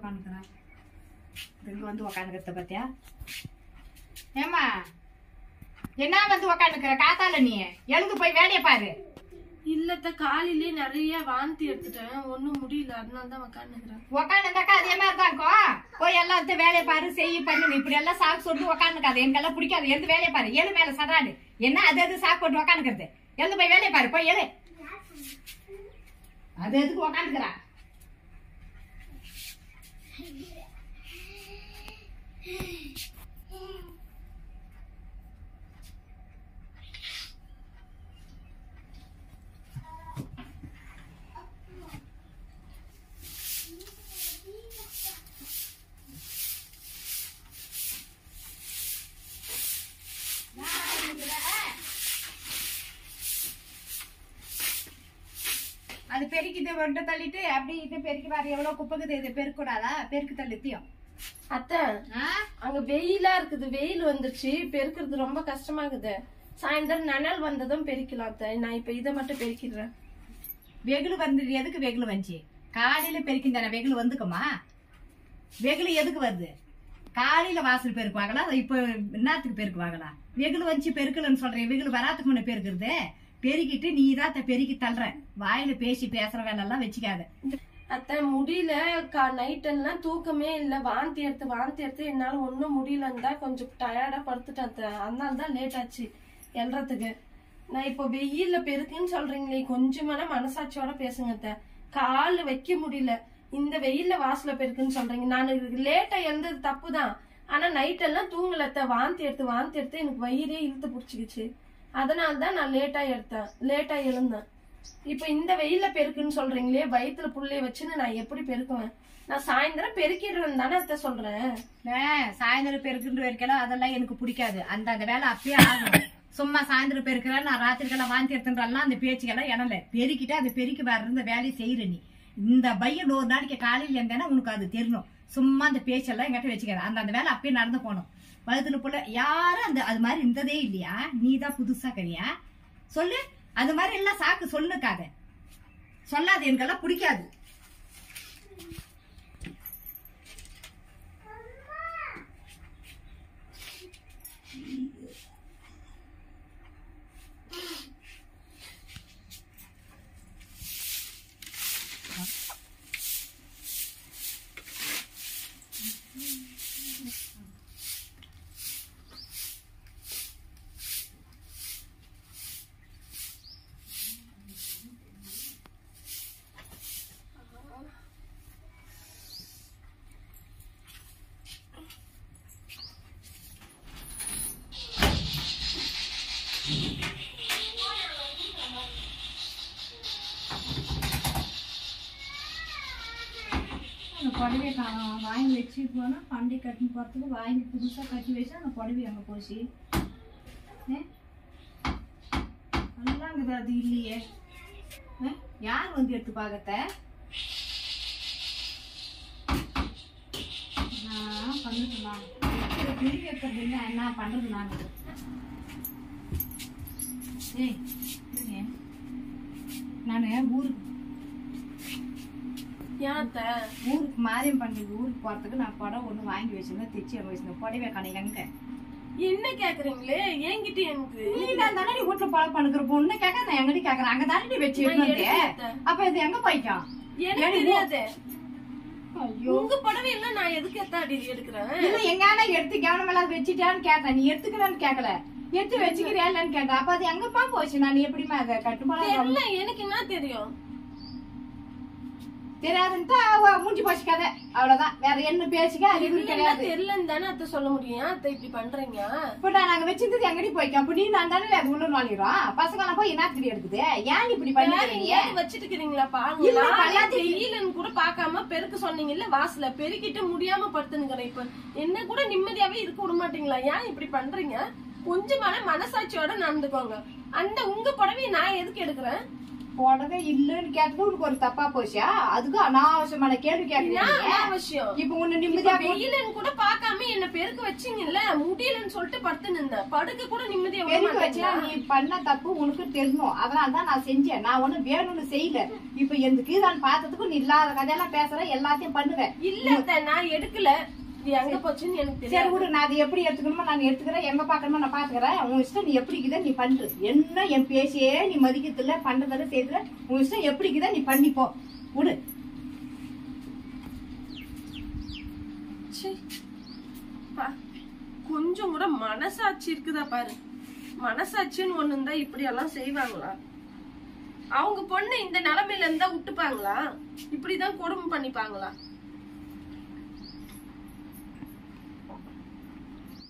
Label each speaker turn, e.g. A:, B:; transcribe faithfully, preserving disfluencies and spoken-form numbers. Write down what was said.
A: உக்காந்துக்கிறேன். இங்க வந்து உக்காந்துக்கிறத பாத்தியா? ஏமா என்ன வந்து உக்காந்துக்கிற? காத்தால நீ எழுந்து போய் வேலையை பாரு.
B: இல்லத்த காலையிலே நிறைய வாந்தி எடுத்துட்டேன், ஒண்ணும் முடியல, அதனாலதான் உக்காந்துக்கிறேன்.
A: உக்காந்துருந்தாக்கா அதே மாதிரிதான் இருக்கும். போய் எல்லாம் வேலையை பாரு, செய்ய பண்ணு. இப்படி எல்லாம் சாக்கு சொல்லிட்டு உக்காந்துக்காது, எனக்கெல்லாம் பிடிக்காது. எழுந்து வேலையை பாரு. எழு மேல சதாடு என்ன அது எது சாக்கு போட்டு உக்காந்துக்கிறது? எழுந்து போய் வேலையை பாரு, போய் எழு. அது எதுக்கு உக்காந்துக்கிறா? அது பெருக்கிட்டு ஒன்றை தள்ளிட்டு அப்படி இது பெருக்கி வர எவ்வளவு குப்பைக்குது, இது பெருக்கூடாதா? பெருக்கு தள்ளித்தியும்
B: அத்தை அங்க வெயிலா இருக்குது, வெயில் வந்துருச்சு, பெருக்கிறது ரொம்ப கஷ்டமா இருக்குது. சாயந்தரம் நிழல் வந்ததும் பெருக்கலாம் அத்தை. நான் இப்ப இதை மட்டும் பெருக்கிடுறேன்.
A: வெகுளு வந்து எதுக்கு வெகுளு வந்துச்சு? காலையில பெருக்கிந்தானே வெகுளு வந்துக்குமா? வெகுளு எதுக்கு வருது? காலையில வாசல் பெருக்குவாங்களா? இப்ப என்னத்துக்கு பெருக்குவாங்களா? வெகுளு வந்துச்சு பெருக்கலன்னு சொல்றேன். வெகுளு வராத்துக்கு முன்ன பெருக்குறது. பெருக்கிட்டு நீ தான் பெருக்கி தள்ளுற. வாயில பேசி பேசுற வேலை எல்லாம் வச்சுக்காத
B: அத்தை. முடியல, நைட் எல்லாம் தூக்கமே இல்ல, வாந்தி எடுத்து வாந்தி எடுத்து என்னால ஒன்னும் முடியலன்னு கொஞ்சம் டயர்டா படுத்துட்டேன் அத்தை. அதனாலதான் லேட் ஆச்சு எல்றதுக்கு. நான் இப்போ வெயில்ல பெருக்குன்னு சொல்றீங்களே, கொஞ்சமான மனசாட்சியோட பேசுங்க அத்தை. கால் வைக்க முடியல, இந்த வெயில்ல வாசல பெருக்குன்னு சொல்றீங்க. நான் லேட்டா எழுந்தது தப்புதான், ஆனா நைட் எல்லாம் தூங்கல அத்தை. வாந்தி எடுத்து வாந்தி எடுத்து எனக்கு வயிறே இழுத்து புடிச்சுக்கிச்சு. அதனாலதான் நான் லேட்டா எடுத்தேன், லேட்டா எழுந்தேன். இப்ப இந்த வெயில்ல பெருக்குன்னு சொல்றீங்களே, வயிற்றுல புள்ளைய வச்சுன்னு நான் எப்படி பெருக்குவேன்? நான் சாயந்தரம் பெருக்கிடுறேன்னு தானே அத்தை சொல்றேன்.
A: சாயந்தரம் பெருக்குன்ற வரைக்கும் அதெல்லாம் எனக்கு பிடிக்காது. அந்த அந்த வேலை அப்பயே ஆகும். சும்மா சாயந்தரம் பெருக்கிறேன், நான் ராத்திரிக்கெல்லாம் வாந்தி எடுத்துன்றலாம் அந்த பேச்சுக்கெல்லாம் இடல. பெருக்கிட்டு அந்த பெருக்கி வர்ற இந்த வேலையை செய்யற நீ. இந்த பையன் ஒரு நாளைக்கு காலையில இருந்தேன்னா உனக்கு அது தெரியணும். சும்மா அந்த பேச்செல்லாம் எங்கிட்ட வச்சுக்காது. அந்த அந்த வேலை அப்பயே நடந்து போகணும். வயதுல போல யாரும் அந்த அது மாதிரி இருந்ததே இல்லையா? நீதான் புதுசா கரியா? சொல்லு. அது மாதிரி எல்லாம் சாக்கு சொல்லுக்காத, சொல்லாது, எனக்கெல்லாம் பிடிக்காது. புடவையை வாங்கி வச்சு போனா பண்டை கட்டின்னு போறதுக்கு வாங்கி புதுசா கட்டி வச்சா அந்த புடவை அங்க போச்சு. நல்லாங்குது அது இல்லையே. யார் வந்து எடுத்து பாக்கத்த? நான் பண்ணுறது நான் திருப்பி வைக்கிறது இல்லை, என்ன பண்றது நான்? ஏய் நானு ஊருக்கு ஊருக்கு மாரியம் பண்டிகை ஊருக்கு போறதுக்கு நான் புடவை ஒண்ணு வாங்கி வச்சிருந்தேன், தைச்சு அங்க வச்சிருந்தேன். புடவை கடை எங்க?
B: என்ன கேக்குறீங்களே என்கிட்ட? எனக்கு
A: நீ தான் தானே வீட்டுல பழ பண்ணுக்கிற பொண்ணு கேட்க, நான் எங்கடி கேக்குறேன். அங்க தானே வச்சு அப்ப இது எங்க போய்க்கும்?
B: எனக்கு தெரியாது. உங்க புடவை எல்லாம் நான் எதுக்கு எத்தாடி எடுக்கிறேன்?
A: இல்ல எங்கான எடுத்து கவனம் எல்லாம் வச்சுட்டான்னு கேட்டேன். நீ எடுத்துக்கலான்னு கேட்கல, எடுத்து வச்சுக்கிறியா இல்லன்னு கேட்டேன். அப்ப அது எங்கப்பா போச்சு? நான் எப்படிமா அதை கட்டுப்பாடு?
B: எனக்கு என்ன தெரியும்?
A: தெரியாதுன்ட்டு மூஞ்சி போச்சு கதை, அவ்வளவுதான். வேற என்ன பேச்சுக்க அறிவு கிடையாது.
B: தெரியலன்னு தானே அத்தை சொல்ல முடியும். அத்தை இப்படி பண்றீங்க.
A: இப்ப நான் நாங்க வச்சிருந்தது எங்கடி போய்க்கோம்? அப்ப நீ நான் தானே அது உள்ள நுழையிறோம். பசங்க எல்லாம் போய் என்ன தெரிய இருக்குது? ஏன் இப்படி பண்ணீங்க?
B: வச்சிட்டு இருக்கீங்களா? வெயிலன்னு கூட பாக்காம பெருக்கு சொன்னீங்கல்ல, வாசல பெருக்கிட்டு முடியாம படுத்துனுங்கிறேன். இப்ப என்ன கூட நிம்மதியாவே இருக்க விட மாட்டீங்களா? ஏன் இப்படி பண்றீங்க? கொஞ்சமான மனசாட்சியோட நடந்துக்கோங்க. அந்த உங்க புடவையை நான் எதுக்கு எடுக்கிறேன்?
A: புடவை இல்லன்னு கேட்டது உனக்கு ஒரு தப்பா போச்சா? அதுக்கு அனாவசியமான கேள்வி கேட்கறீங்க.
B: அவசியம்
A: இப்ப உன்னை நிம்மதியா
B: வெயிலன்னு கூட பாக்காம என்ன பெருக்க வச்சீங்கல்ல, முடியலன்னு சொல்லிட்டு படுத்து நின்றேன். படுக்க கூட நிம்மதியா
A: பெருக்க வச்சா நீ பண்ண தப்பு உனக்கு தெரியும். அதனாலதான் நான் செஞ்சேன். நான் ஒண்ணு வேணும்னு செய்யல. இப்ப எந்த கீழான்னு பார்த்ததுக்கு நீ இல்லாத கதையெல்லாம் பேசுற, எல்லாத்தையும் பண்ணுவேன்.
B: இல்ல நான் எடுக்கல, எங்க போச்சுன்னு எனக்கு தெரியும்.
A: சரி விடு, நான் அதை எப்படி எடுத்துக்கணுமோ நான் எடுத்துக்கிறேன், எங்க பாக்கணுமோ நான் பாத்துக்கிறேன். உன் இஷ்டம், நீ எப்படி இருக்குத நீ பண்ற. என்ன என் பேசியே நீ மதிக்கத்துல பண்றதில்ல செய்யல. உன் இஷ்டம் எப்படி இருக்குத நீ பண்ணிப்போ விடு.
B: கொஞ்சம் கூட மனசாட்சி இருக்குதா பாரு. மனசாட்சின்னு ஒண்ணு இருந்தா இப்படி எல்லாம் செய்வாங்களா? அவங்க பொண்ணு இந்த நிலைமையில இருந்தா விட்டுப்பாங்களா? இப்படிதான் கொடுமை பண்ணிப்பாங்களா?